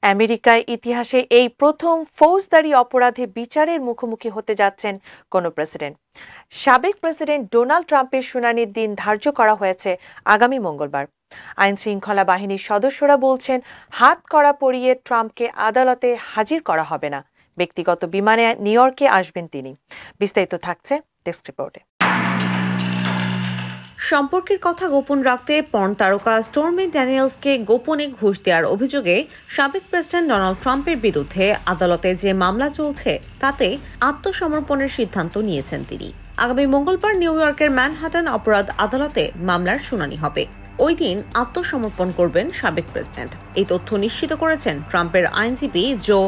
আমেরিকায় ইতিহাসে এই প্রথম ফৌজদারি অপরাধে বিচারের মুখোমুখি হতে যাচ্ছেন কোন প্রেসিডেন্ট। সাবেক প্রেসিডেন্ট ডোনাল্ড ট্রাম্পের শুনানির দিন ধার্য করা হয়েছে আগামী মঙ্গলবার। আইন শৃঙ্খলা বাহিনীর সদস্যরা বলছেন, হাত কড়া পরিয়ে ট্রাম্পকে আদালতে হাজির করা হবে না। ব্যক্তিগত বিমানে নিউ ইয়র্কে আসবেন তিনি। বিস্তারিত থাকছে ডেস্ক রিপোর্টে। সম্পর্কের কথা গোপন রাখতে পর্ন তারকা স্টর্মি ড্যানিয়েলসকে গোপনে ঘুষ দেওয়ার অভিযোগে সাবেক প্রেসিডেন্ট ডোনাল্ড ট্রাম্পের বিরুদ্ধে আদালতে যে মামলা চলছে তাতে আত্মসমর্পণের সিদ্ধান্ত নিয়েছেন তিনি। আগামী মঙ্গলবার নিউ ইয়র্কের ম্যানহাটন অপরাধ আদালতে মামলার শুনানি হবে। ওই দিন আত্মসমর্পণ করবেন সাবেক প্রেসিডেন্ট। এই তথ্য নিশ্চিত করেছেন ট্রাম্পের আইনজীবী জো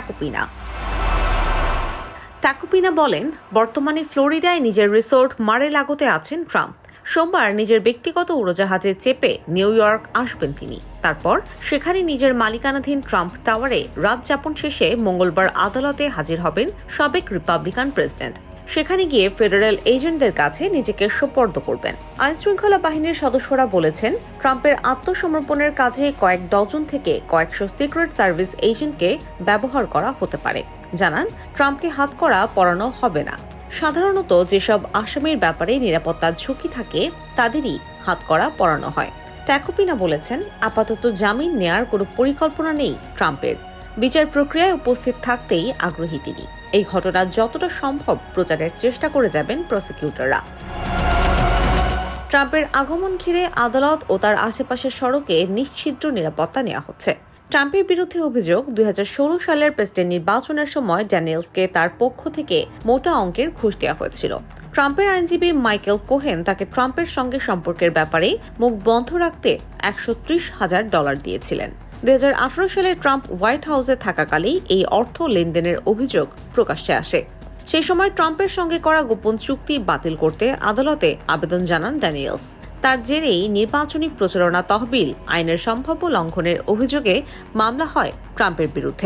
ট্যাকুপিনা বলেন, বর্তমানে ফ্লোরিডায় নিজের রিসোর্ট মার-এ-লাগোতে আছেন ট্রাম্প। সোমবার নিজের ব্যক্তিগত উড়োজাহাজে চেপে নিউ ইয়র্ক আসবেন তিনি। তারপর সেখানে নিজের মালিকানাধীন ট্রাম্প টাওয়ারে রাত যাপন শেষে মঙ্গলবার আদালতে হাজির হবেন সাবেক রিপাবলিকান প্রেসিডেন্ট। সেখানে গিয়ে ফেডারেল এজেন্টদের কাছে নিজেকে সোপর্দ করবেন। আইনশৃঙ্খলা বাহিনীর সদস্যরা বলেছেন, ট্রাম্পের আত্মসমর্পণের কাজে কয়েক ডজন থেকে কয়েকশো সিক্রেট সার্ভিস এজেন্টকে ব্যবহার করা হতে পারে। জানান, ট্রাম্পকে হাতকড়া পরানো হবে না। সাধারণত যেসব আসামির ব্যাপারে নিরাপত্তার ঝুঁকি থাকে তাদেরই হাতকড়া পরানো হয়। ট্যাকুপিনা বলেছেন, আপাতত জামিন নেয়ার কোনো পরিকল্পনা নেই ট্রাম্পের। বিচার প্রক্রিয়ায় উপস্থিত থাকতেই আগ্রহী তিনি। এই ঘটনা যতটা সম্ভব প্রচারের চেষ্টা করে যাবেন প্রসিকিউটররা। ট্রাম্পের আগমন ঘিরে আদালত ও তার আশেপাশের সড়কে নিশ্ছিদ্র নিরাপত্তা নেওয়া হচ্ছে। ট্রাম্পের বিরুদ্ধে অভিযোগ, 2016 সালের প্রেসিডেন্ট নির্বাচনের সময় ড্যানিয়েলসকে তার পক্ষ থেকে মোটা অঙ্কের ঘুষ দেওয়া হয়েছিল। ট্রাম্পের আইনজীবী মাইকেল কোহেন তাকে ট্রাম্পের সঙ্গে সম্পর্কের ব্যাপারে মুখ বন্ধ রাখতে $130,000 দিয়েছিলেন। 2018 সালে ট্রাম্প হোয়াইট হাউসে থাকাকালেই এই অর্থ লেনদেনের অভিযোগ প্রকাশ্যে আসে। সেই সময় ট্রাম্পের সঙ্গে করা গোপন চুক্তি বাতিল করতে আদালতে আবেদন জানান ড্যানিয়েলস। তার জেরেই নির্বাচনী প্রচারণা তহবিল আইনের সম্ভাব্য লঙ্ঘনের অভিযোগে মামলা হয় ট্রাম্পের বিরুদ্ধে।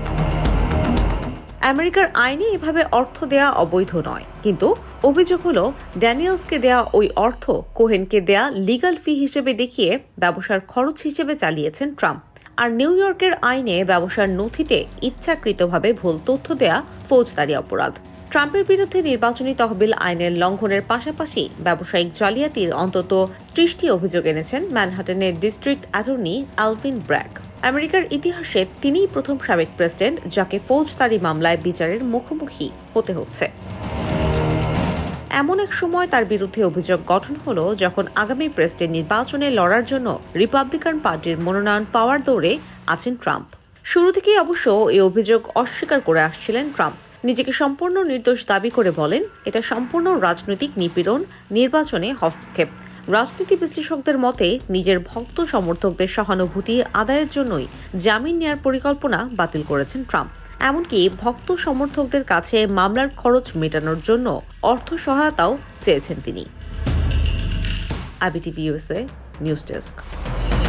আমেরিকার আইনে এভাবে অর্থ দেয়া অবৈধ নয়, কিন্তু অভিযোগ হলো ড্যানিয়েলসকে দেয়া ওই অর্থ কোহেনকে দেয়া লিগ্যাল ফি হিসেবে দেখিয়ে ব্যবসার খরচ হিসেবে চালিয়েছেন ট্রাম্প। আর নিউ ইয়র্কের আইনে ব্যবসার নথিতে ইচ্ছাকৃতভাবে ভুল তথ্য দেয়া ফৌজদারি অপরাধ। ট্রাম্পের বিরুদ্ধে নির্বাচনী তহবিল আইনের লঙ্ঘনের পাশাপাশি ব্যবসায়িক জালিয়াতির অন্তত 30টি অভিযোগ এনেছেন ম্যানহাটনের ডিস্ট্রিক্ট অ্যাটর্নি অ্যালভিন ব্র্যাক। আমেরিকার ইতিহাসে তিনিই প্রথম সাবেক প্রেসিডেন্ট যাকে ফৌজদারি মামলায় বিচারের মুখোমুখি হতে হচ্ছে। এমন এক সময় তার বিরুদ্ধে অভিযোগ গঠন হলো যখন আগামী প্রেসিডেন্ট নির্বাচনে লড়ার জন্য রিপাবলিকান পার্টির মনোনয়ন পাওয়ার দৌড়ে আছেন ট্রাম্প। শুরু থেকেই অবশ্য এই অভিযোগ অস্বীকার করে আসছিলেন ট্রাম্প। নিজেকে সম্পূর্ণ নির্দোষ দাবি করে বলেন, এটা সম্পূর্ণ রাজনৈতিক নিপীড়ন, নির্বাচনে হস্তক্ষেপ। রাজনীতি বিশ্লেষকদের মতে নিজের ভক্ত সমর্থকদের সহানুভূতি আদায়ের জন্যই জামিন নেয়ার পরিকল্পনা বাতিল করেছেন ট্রাম্প। এমনকি ভক্ত সমর্থকদের কাছে মামলার খরচ মেটানোর জন্য অর্থ সহায়তাও চেয়েছেন তিনি। iBTV USA news desk.